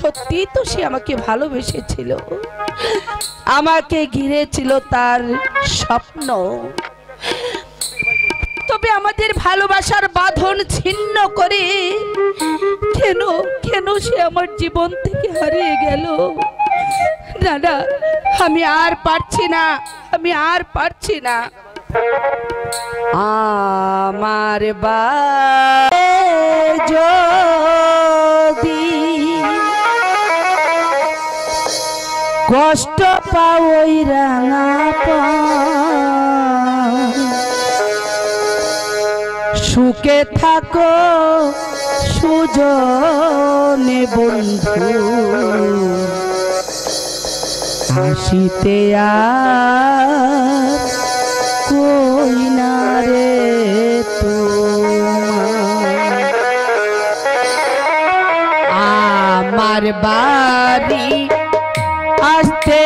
সত্যি তো সে আমাকে ভালোবেসেছিল, আমাকে ঘিরেছিল তার স্বপ্ন। তবে আমাদের ভালোবাসার বাঁধন ছিন্ন করে কেন কেন সে আমার জীবন থেকে হারিয়ে গেল। না না, আমি আর পারছি না, আমি আর পারছি না। আমার যদি কষ্ট পাওই রাঙা সুখে থাকো সুজনে বন্ধু, হাসিতে আর কই না রে তোমার। আমার বাড়ি আসতে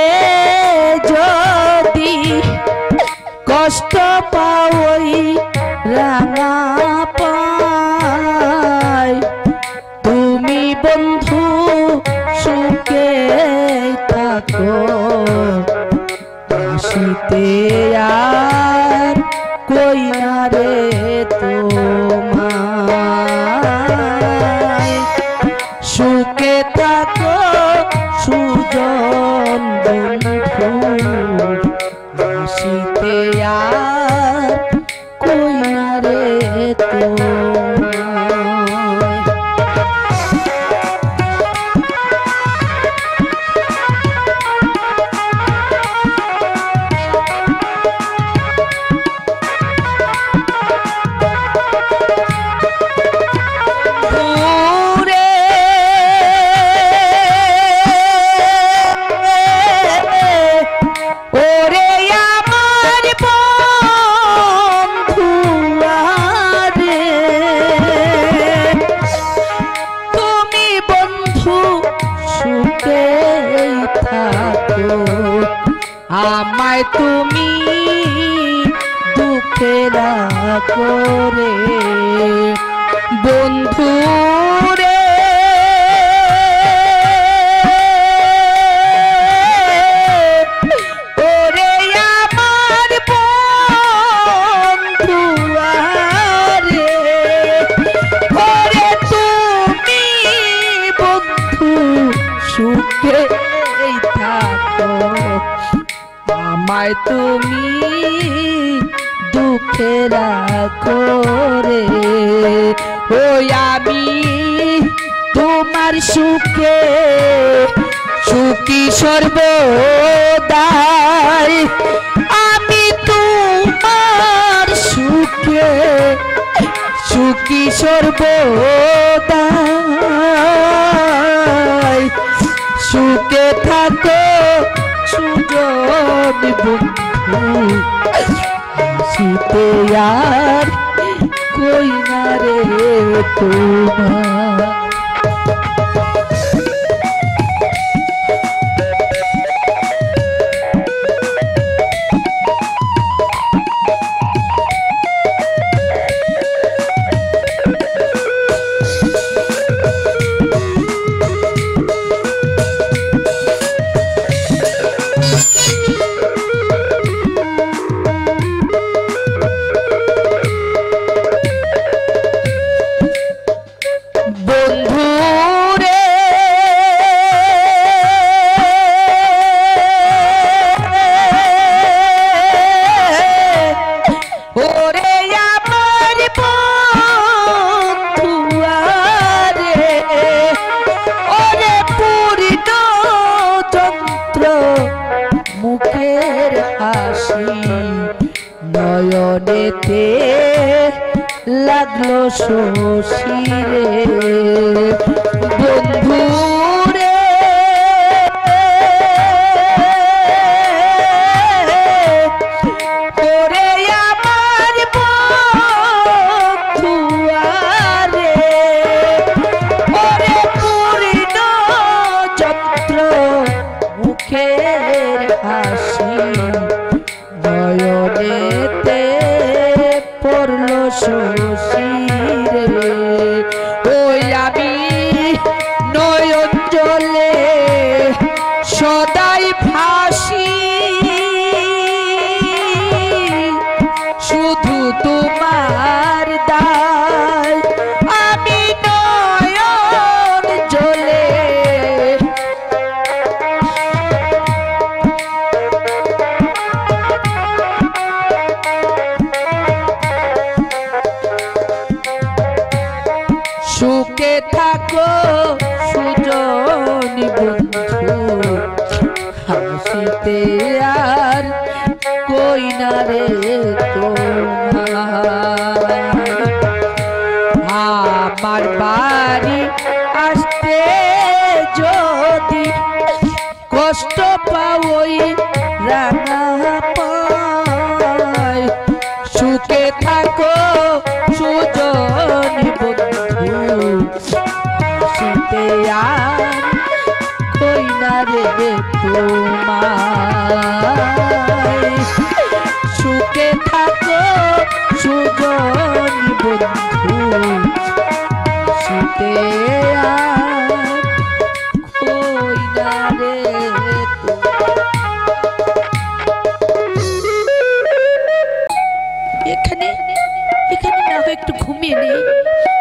যদি কষ্ট পাওই রাঙা পাই, তুমি বন্ধু সুখে থাকো, হাসিতে আর কই না রে তোমায়। সুখে থাকো সুজন বন্ধু, হাসিতে আর কই না রে তোমায়। আমায় তুমি দুঃখে রাখো রে বন্ধু রে, ওরে আমার বন্ধু আরে, ওরে তুমি বন্ধু সুখে থাকো, আমায় তুমি দুঃখে রাখো রে। ওই আমি তোমার সুখে সুখী সর্বদাই, আমি তোমার সুখে সুখী সর্বদাই। সুখে থাকো সুজন বন্ধু, হাসিতে আর কই না রে তোমার। নয়নেতে লাগলো শশীরে বন্ধু রে, ওরে আমার বন্ধু আরে, ওরে পূর্ণ চন্দ্র মুখের হাসি, নয়নেতে পড়লো শশীরে। ওই আমি জলে সদাই ফাঁসি শুধু তোমার দায় আমি নয়ন জলে সুখে থাকো সুজনী বন্ধু হাসিতে আর কই না রে তোমার আমার বাড়ি আসতে যদি কষ্ট পাওই রাঙা পায় সুখে থাকো সুজনী বন্ধু হাসিতে আর কই না রে তোমায় সুখে থাকো সুজনী বন্ধু হাসিতে আর কই না রে এখানে এখানে না একটু ঘুমিয়ে নেই।